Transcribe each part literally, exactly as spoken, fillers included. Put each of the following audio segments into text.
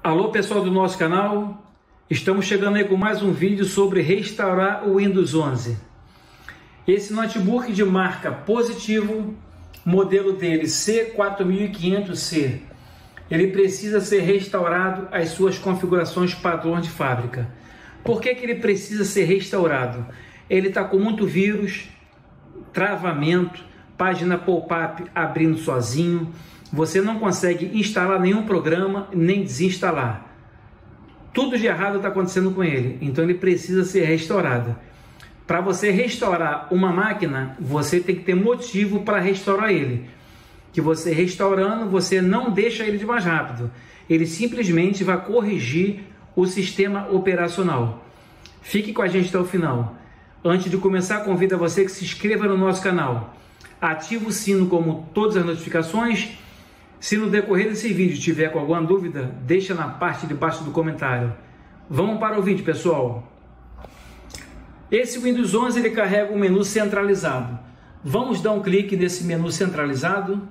Alô pessoal do nosso canal, estamos chegando aí com mais um vídeo sobre restaurar o Windows onze. Esse notebook de marca Positivo, modelo dele C quatro mil e quinhentos C, ele precisa ser restaurado às suas configurações padrões de fábrica. Por que que ele precisa ser restaurado? Ele está com muito vírus, travamento, página pop-up abrindo sozinho, você não consegue instalar nenhum programa, nem desinstalar. Tudo de errado está acontecendo com ele, então ele precisa ser restaurado. Para você restaurar uma máquina, você tem que ter motivo para restaurar ele. Que você restaurando, você não deixa ele de mais rápido. Ele simplesmente vai corrigir o sistema operacional. Fique com a gente até o final. Antes de começar, convido a você que se inscreva no nosso canal. Ative o sino como todas as notificações. Se no decorrer desse vídeo tiver com alguma dúvida, deixa na parte de baixo do comentário. Vamos para o vídeo, pessoal. Esse Windows onze ele carrega um menu centralizado. Vamos dar um clique nesse menu centralizado.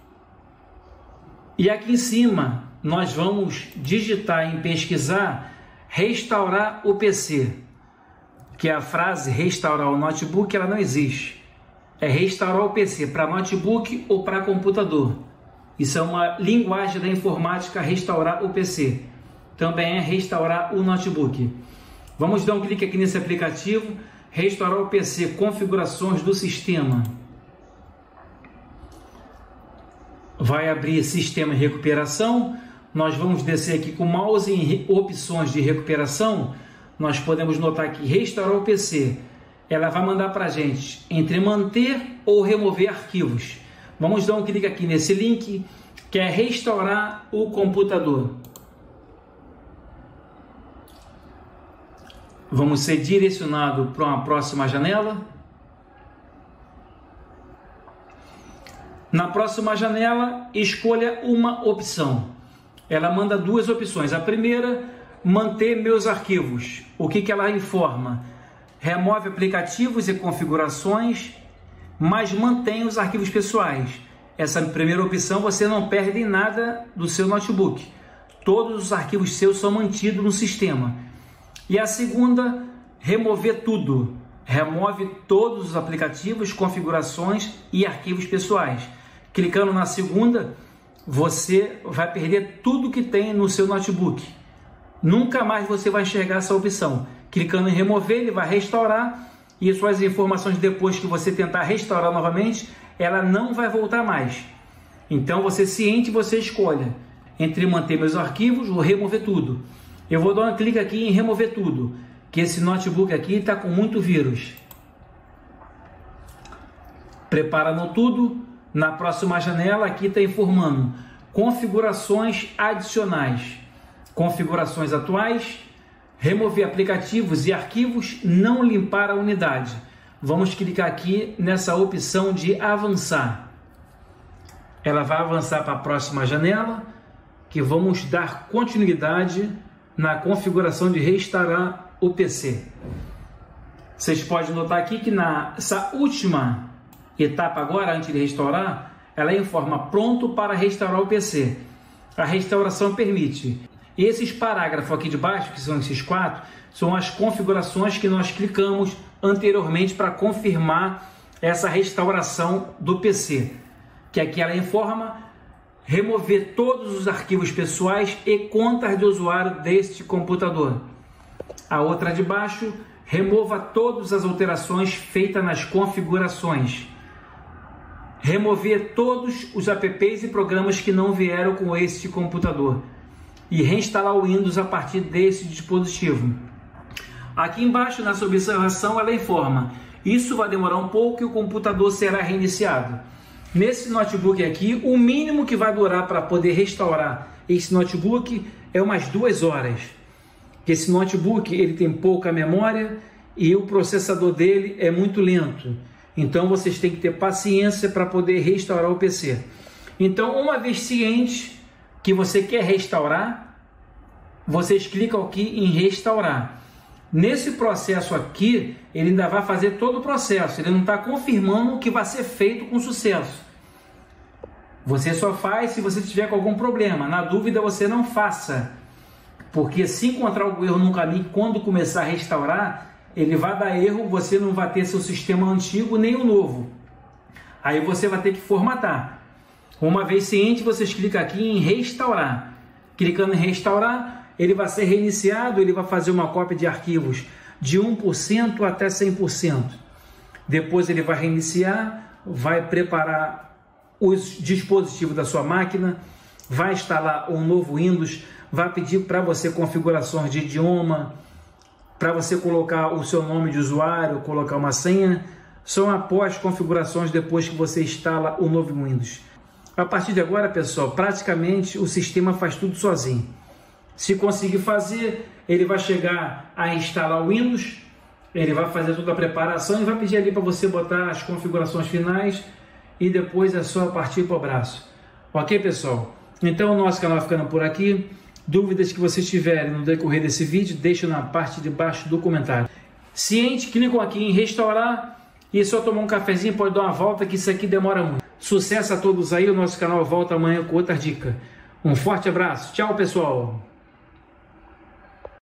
E aqui em cima, nós vamos digitar em pesquisar restaurar o P C. Que é a frase restaurar o notebook, ela não existe. É restaurar o P C para notebook ou para computador. Isso é uma linguagem da informática, restaurar o P C. Também é restaurar o notebook. Vamos dar um clique aqui nesse aplicativo, restaurar o P C, configurações do sistema. Vai abrir sistema de recuperação. Nós vamos descer aqui com o mouse em opções de recuperação. Nós podemos notar que restaurar o P C, ela vai mandar para a gente entre manter ou remover arquivos. Vamos dar um clique aqui nesse link, que é restaurar o computador. Vamos ser direcionados para uma próxima janela. Na próxima janela, escolha uma opção. Ela manda duas opções. A primeira, manter meus arquivos. O que que ela informa? Remove aplicativos e configurações, mas mantém os arquivos pessoais. Essa primeira opção você não perde nada do seu notebook. Todos os arquivos seus são mantidos no sistema. E a segunda, remover tudo. Remove todos os aplicativos, configurações e arquivos pessoais. Clicando na segunda, você vai perder tudo que tem no seu notebook. Nunca mais você vai enxergar essa opção. Clicando em remover, ele vai restaurar. E suas informações, depois que você tentar restaurar novamente, ela não vai voltar mais. Então você ciente, você escolha entre manter meus arquivos ou remover tudo. Eu vou dar um clique aqui em remover tudo, que esse notebook aqui está com muito vírus. Preparando tudo. Na próxima janela aqui está informando configurações adicionais, configurações atuais, remover aplicativos e arquivos, não limpar a unidade. Vamos clicar aqui nessa opção de avançar. Ela vai avançar para a próxima janela, que vamos dar continuidade na configuração de restaurar o P C. Vocês podem notar aqui que nessa última etapa agora, antes de restaurar, ela informa pronto para restaurar o P C. A restauração permite. E esses parágrafos aqui de baixo, que são esses quatro, são as configurações que nós clicamos anteriormente para confirmar essa restauração do P C. Que aqui ela informa remover todos os arquivos pessoais e contas de usuário deste computador. A outra de baixo, remova todas as alterações feitas nas configurações. Remover todos os apps e programas que não vieram com este computador. E reinstalar o Windows a partir desse dispositivo. Aqui embaixo, nessa observação, ela informa: isso vai demorar um pouco e o computador será reiniciado. Nesse notebook aqui, o mínimo que vai durar para poder restaurar esse notebook é umas duas horas. Esse notebook ele tem pouca memória e o processador dele é muito lento. Então vocês têm que ter paciência para poder restaurar o P C. Então, uma vez ciente que você quer restaurar, vocês clicam aqui em restaurar. Nesse processo aqui, ele ainda vai fazer todo o processo, ele não está confirmando que vai ser feito com sucesso. Você só faz se você tiver com algum problema. Na dúvida, você não faça. Porque se encontrar algum erro no caminho, quando começar a restaurar, ele vai dar erro, você não vai ter seu sistema antigo nem o novo. Aí você vai ter que formatar. Uma vez ciente, vocês clicam aqui em restaurar. Clicando em restaurar, ele vai ser reiniciado, ele vai fazer uma cópia de arquivos de um por cento até cem por cento. Depois ele vai reiniciar, vai preparar os dispositivos da sua máquina, vai instalar um novo Windows, vai pedir para você configurações de idioma, para você colocar o seu nome de usuário, colocar uma senha. São após configurações depois que você instala o novo Windows. A partir de agora, pessoal, praticamente o sistema faz tudo sozinho. Se conseguir fazer, ele vai chegar a instalar o Windows, ele vai fazer toda a preparação e vai pedir ali para você botar as configurações finais e depois é só partir para o braço. Ok, pessoal? Então, o nosso canal vai ficando por aqui. Dúvidas que vocês tiverem no decorrer desse vídeo, deixem na parte de baixo do comentário. Ciente, clicam aqui em restaurar e só tomar um cafezinho, pode dar uma volta que isso aqui demora muito. Sucesso a todos aí, o nosso canal volta amanhã com outra dica. Um forte abraço, tchau pessoal!